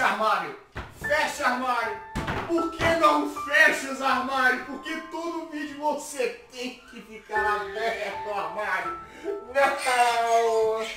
armário! Fecha armário! Por que não fecha os armários? Porque todo vídeo você tem que ficar aberto o armário. Não!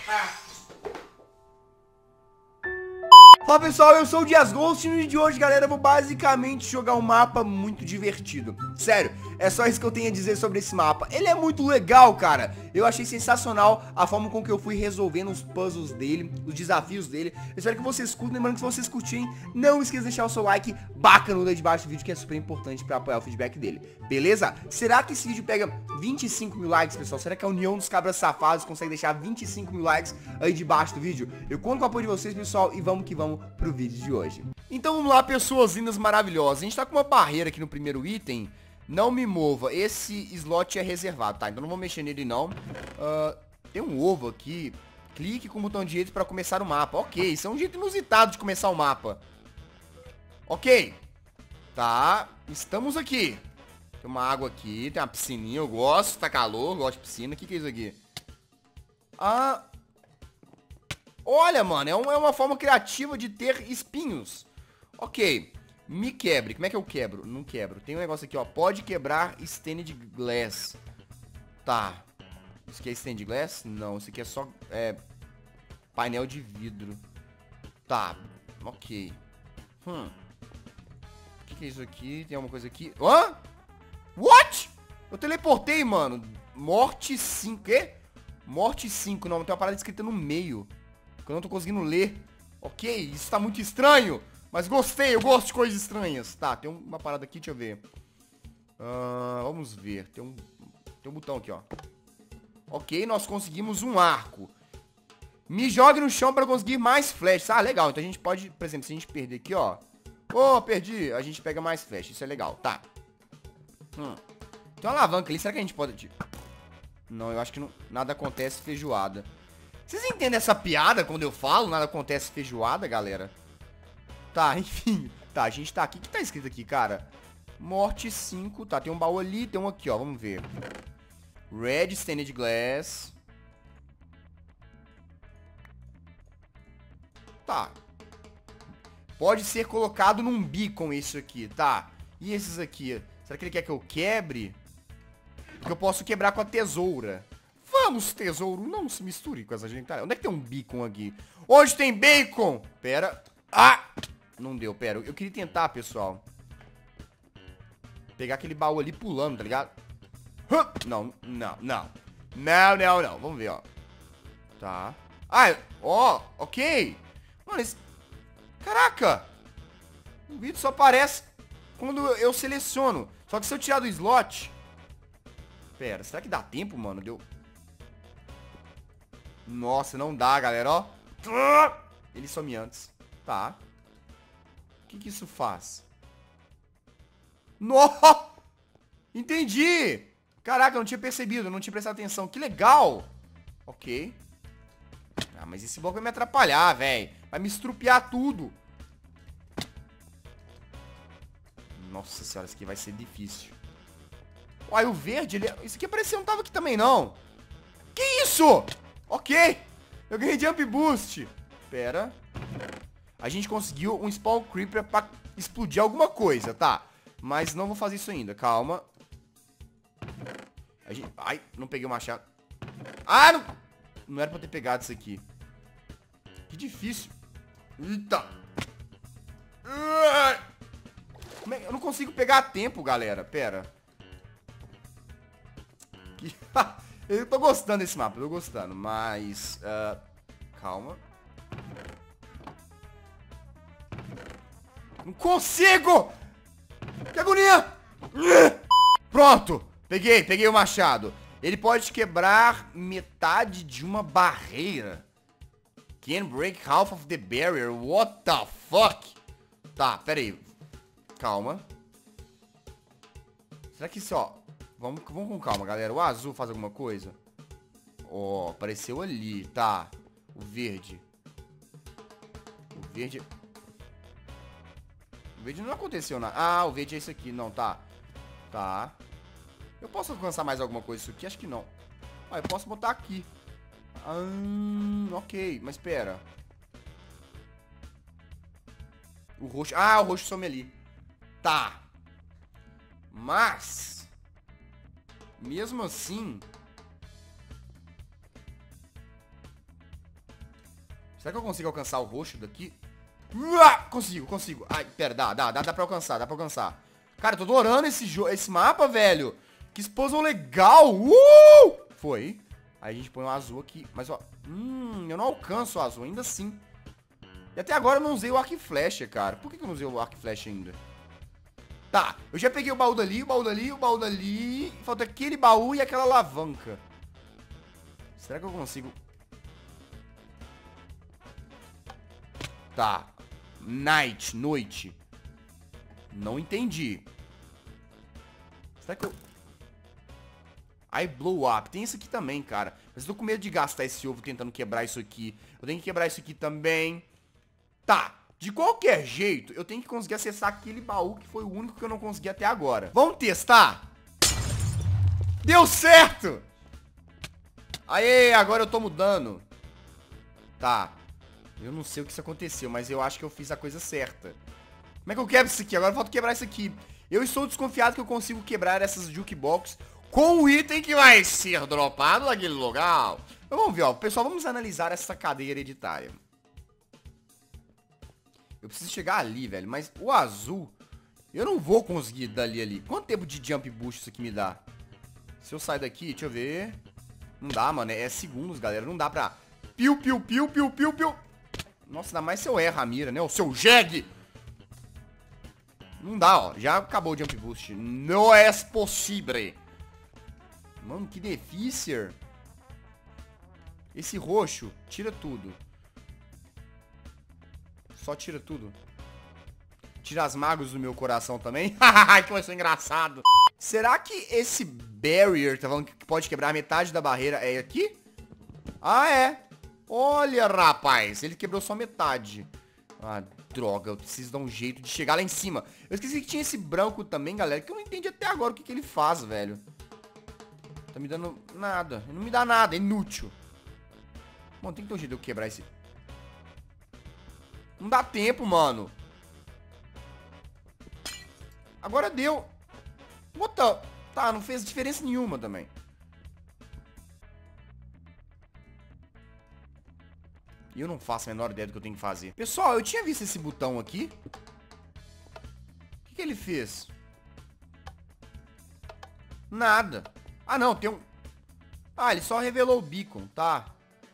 Fala pessoal, eu sou o Dias Ghost e no vídeo de hoje, galera, eu vou basicamente jogar um mapa muito divertido. Sério, é só isso que eu tenho a dizer sobre esse mapa. Ele é muito legal, cara. Eu achei sensacional a forma com que eu fui resolvendo os puzzles dele, os desafios dele. Eu espero que vocês curtam. Lembrando que se vocês curtirem, não esqueça de deixar o seu like bacanudo aí debaixo do vídeo, que é super importante pra apoiar o feedback dele. Beleza? Será que esse vídeo pega 25 mil likes, pessoal? Será que a união dos cabras safados consegue deixar 25 mil likes aí debaixo do vídeo? Eu conto com o apoio de vocês, pessoal, e vamos que vamos pro vídeo de hoje. Então vamos lá, pessoas lindas maravilhosas. A gente tá com uma barreira aqui no primeiro item. Não me mova, esse slot é reservado, tá? Então não vou mexer nele não. Tem um ovo aqui. Clique com o botão direito pra começar o mapa. Ok, isso é um jeito inusitado de começar o mapa. Ok. Tá, estamos aqui. Tem uma água aqui, tem uma piscininha, eu gosto, tá calor, gosto de piscina. O que é isso aqui? Olha, mano, é uma forma criativa de ter espinhos. Ok. Me quebre. Como é que eu quebro? Não quebro. Tem um negócio aqui, ó. Pode quebrar stained glass. Tá. Isso aqui é stained glass? Não, isso aqui é só painel de vidro. Tá. Ok. O que é isso aqui? Tem alguma coisa aqui? Hã? What? Eu teleportei, mano. Morte 5. Quê? Morte 5. Não, tem uma parada escrita no meio. Que eu não tô conseguindo ler. Ok, isso tá muito estranho. Mas gostei, eu gosto de coisas estranhas. Tá, tem uma parada aqui, deixa eu ver. Vamos ver. Tem um botão aqui, ó. Ok, nós conseguimos um arco. Me jogue no chão pra conseguir mais flechas. Ah, legal. Então a gente pode, por exemplo, se a gente perder aqui, ó. Perdi. A gente pega mais flechas. Isso é legal, tá. Tem uma alavanca ali. Será que a gente pode... Não, eu acho que não, nada acontece feijoada. Vocês entendem essa piada quando eu falo nada acontece feijoada, galera? Tá, enfim. Tá, a gente tá aqui. O que tá escrito aqui, cara? Morte 5. Tá, tem um baú ali, tem um aqui, ó. Vamos ver. Red Stained Glass. Tá. Pode ser colocado num beacon isso aqui, tá. E esses aqui? Será que ele quer que eu quebre? Porque eu posso quebrar com a tesoura. Vamos, tesouro, não se misture com essa gente. Onde é que tem um beacon aqui? Onde tem bacon? Pera. Não deu, pera. Eu queria tentar, pessoal. Pegar aquele baú ali pulando, tá ligado? Não. Vamos ver, ó. Tá. Ok. Mano, caraca. O vídeo só aparece quando eu seleciono. Só que se eu tirar do slot... Pera, será que dá tempo, mano? Deu... Nossa, não dá, galera, ó. Ele some antes. Tá. O que isso faz? Nossa! Entendi! Caraca, eu não tinha percebido, eu não tinha prestado atenção. Que legal! Ok. Mas esse bloco vai me atrapalhar, velho. Vai me estrupiar tudo. Nossa senhora, isso aqui vai ser difícil. Olha, o verde, ele... Isso aqui parecia não tava aqui também, não. Que isso? Ok. Eu ganhei Jump Boost. Pera. A gente conseguiu um Spawn Creeper pra explodir alguma coisa, tá? Mas não vou fazer isso ainda, calma. Ai, não peguei o machado. Não era pra ter pegado isso aqui. Que difícil. Eita. Eu não consigo pegar a tempo, galera. Pera. Eu tô gostando desse mapa, eu tô gostando, mas... calma. Não consigo! Que agonia! Pronto! Peguei o machado. Ele pode quebrar metade de uma barreira. Can break half of the barrier. What the fuck? Tá, pera aí. Calma. Será que isso, ó... Vamos com calma, galera. O azul faz alguma coisa? Apareceu ali. Tá. O verde. O verde não aconteceu nada. O verde é isso aqui. Não, tá. Tá. Eu posso alcançar mais alguma coisa isso aqui? Acho que não. Eu posso botar aqui. Ok, mas pera. O roxo... Ah, o roxo some ali. Tá. Mas... mesmo assim... será que eu consigo alcançar o roxo daqui? Consigo. Ai, pera, dá pra alcançar. Cara, eu tô adorando esse mapa, velho. Que explosão legal. Foi. Aí a gente põe o azul aqui. Mas, ó, eu não alcanço o azul, ainda assim. E até agora eu não usei o arco e flecha, cara. Por que eu não usei o arco e flecha ainda? Tá, eu já peguei o baú dali. Falta aquele baú e aquela alavanca. Será que eu consigo... tá. Noite. Não entendi. Será que eu... I blow up. Tem isso aqui também, cara. Mas eu tô com medo de gastar esse ovo tentando quebrar isso aqui. Eu tenho que quebrar isso aqui também. Tá. De qualquer jeito, eu tenho que conseguir acessar aquele baú que foi o único que eu não consegui até agora. Vamos testar? Deu certo! Aê, agora eu tô mudando. Tá. Eu não sei o que isso aconteceu, mas eu acho que eu fiz a coisa certa. Como é que eu quebro isso aqui? Agora falta quebrar isso aqui. Eu estou desconfiado que eu consigo quebrar essas jukebox com o item que vai ser dropado naquele lugar. Então vamos ver, ó. Pessoal, vamos analisar essa cadeia hereditária. Eu preciso chegar ali, velho. Mas o azul, eu não vou conseguir dali ali. Quanto tempo de jump boost isso aqui me dá? Se eu sair daqui, deixa eu ver. Não dá, mano. É segundos, galera. Não dá pra... piu. Nossa, ainda mais se eu erro a mira, né? O seu jegue. Não dá, ó. Já acabou o jump boost. Não é possível. Mano, que difícil. Esse roxo, tira tudo. Só tira tudo. Tira as mágoas do meu coração também. Que vai ser engraçado. Será que esse barrier, tá falando que pode quebrar metade da barreira, é aqui? Ah, é. Olha, rapaz. Ele quebrou só metade. Ah, droga. Eu preciso dar um jeito de chegar lá em cima. Eu esqueci que tinha esse branco também, galera, que eu não entendi até agora o que ele faz, velho. Tá me dando nada. Ele não me dá nada. É inútil. Bom, tem que ter um jeito de eu quebrar esse... não dá tempo, mano. Agora deu. What the... tá, não fez diferença nenhuma também. E eu não faço a menor ideia do que eu tenho que fazer. Pessoal, eu tinha visto esse botão aqui. O que ele fez? Nada. Ah, não, tem um... ah, ele só revelou o beacon. Tá.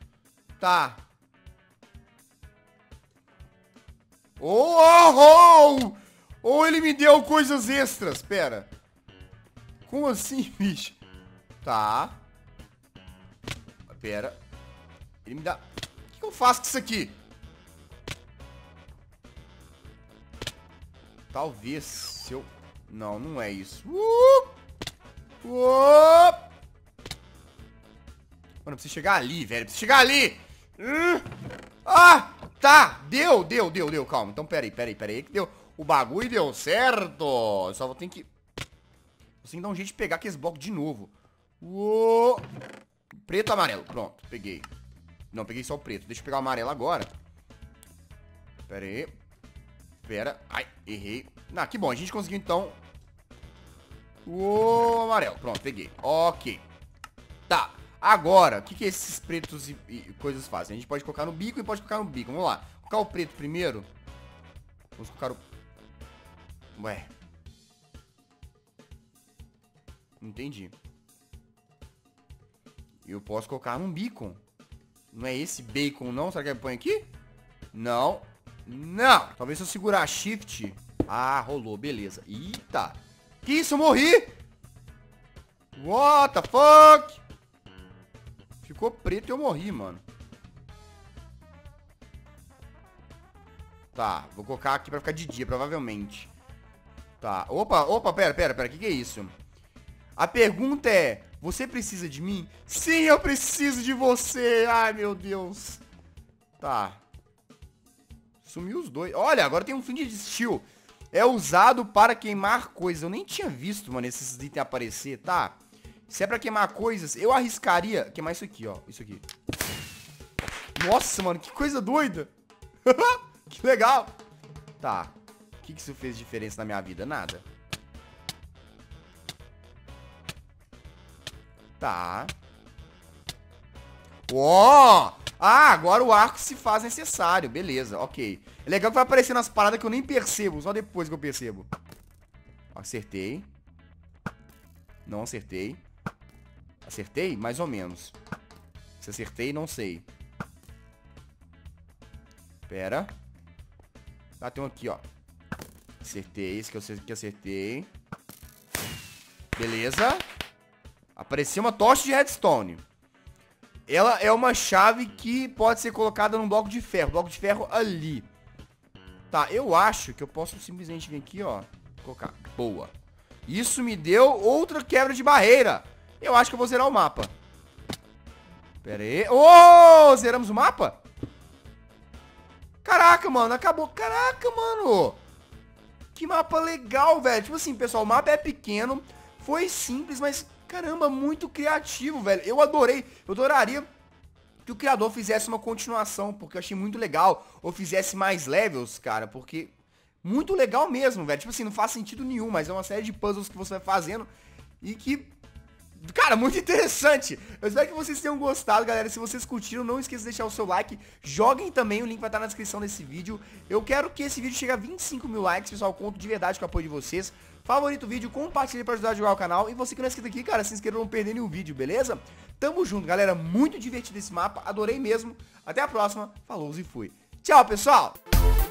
Ou ele me deu coisas extras. Pera. Como assim, bicho? Tá. Pera. Ele me dá... o que eu faço com isso aqui? Talvez se eu... não, não é isso. Mano, eu preciso chegar ali, velho. Preciso chegar ali. Ah, tá. Deu. Calma. Então, pera aí. Que deu. O bagulho deu certo. Eu só vou ter que... você tem que dar um jeito de pegar aqueles blocos de novo. Preto, amarelo. Pronto, peguei. Não, peguei só o preto. Deixa eu pegar o amarelo agora. Pera aí. Pera. Ai, errei. Ah, que bom. A gente conseguiu, então. O amarelo. Pronto, peguei. Ok. Tá. Agora, o que esses pretos e coisas fazem? A gente pode colocar no bico e pode colocar no bico. Vamos lá. Vou colocar o preto primeiro. Vamos colocar o... ué. Entendi. Eu posso colocar num beacon. Não é esse bacon, não? Será que ele põe aqui? Não. Não. Talvez se eu segurar shift... ah, rolou. Beleza. Eita. Que isso? Eu morri? What the fuck? Ficou preto e eu morri, mano. Tá. Vou colocar aqui pra ficar de dia, provavelmente. Tá. Opa. Pera. Que é isso? A pergunta é... você precisa de mim? Sim, eu preciso de você. Ai, meu Deus. Tá. Sumiu os dois. Olha, agora tem um fim de steel. É usado para queimar coisas. Eu nem tinha visto, mano, esses itens aparecer, tá? Se é pra queimar coisas, eu arriscaria queimar isso aqui, ó. Isso aqui. Nossa, mano, que coisa doida. Que legal. Tá. que isso fez de diferença na minha vida? Nada. Tá. Ó! Ah, agora o arco se faz necessário. Beleza, ok. É legal que vai aparecendo as paradas que eu nem percebo. Só depois que eu percebo. Acertei. Não acertei. Acertei? Mais ou menos. Se acertei, não sei. Pera. Ah, tem um aqui, ó. Acertei, esse que acertei. Beleza. Apareceu uma tocha de redstone. Ela é uma chave que pode ser colocada num bloco de ferro. Bloco de ferro ali. Tá, eu acho que eu posso simplesmente vir aqui, ó. Colocar. Boa. Isso me deu outra quebra de barreira. Eu acho que eu vou zerar o mapa. Pera aí. Ô, zeramos o mapa? Caraca, mano, acabou. Caraca, mano. Que mapa legal, velho. Tipo assim, pessoal, o mapa é pequeno. Foi simples, mas... Caramba, muito criativo, velho. Eu adorei. Eu adoraria que o criador fizesse uma continuação, porque eu achei muito legal. Ou fizesse mais levels, cara, porque... Muito legal mesmo, velho. Tipo assim, não faz sentido nenhum, mas é uma série de puzzles que você vai fazendo e que... Cara, muito interessante. Eu espero que vocês tenham gostado, galera. Se vocês curtiram, não esqueça de deixar o seu like. Joguem também, o link vai estar na descrição desse vídeo. Eu quero que esse vídeo chegue a 25 mil likes, pessoal. Conto de verdade com o apoio de vocês. Favorita o vídeo, compartilhe para ajudar a jogar o canal. E você que não é inscrito aqui, cara, se inscreva pra não perder nenhum vídeo, beleza? Tamo junto, galera. Muito divertido esse mapa. Adorei mesmo. Até a próxima. Falou e fui. Tchau, pessoal!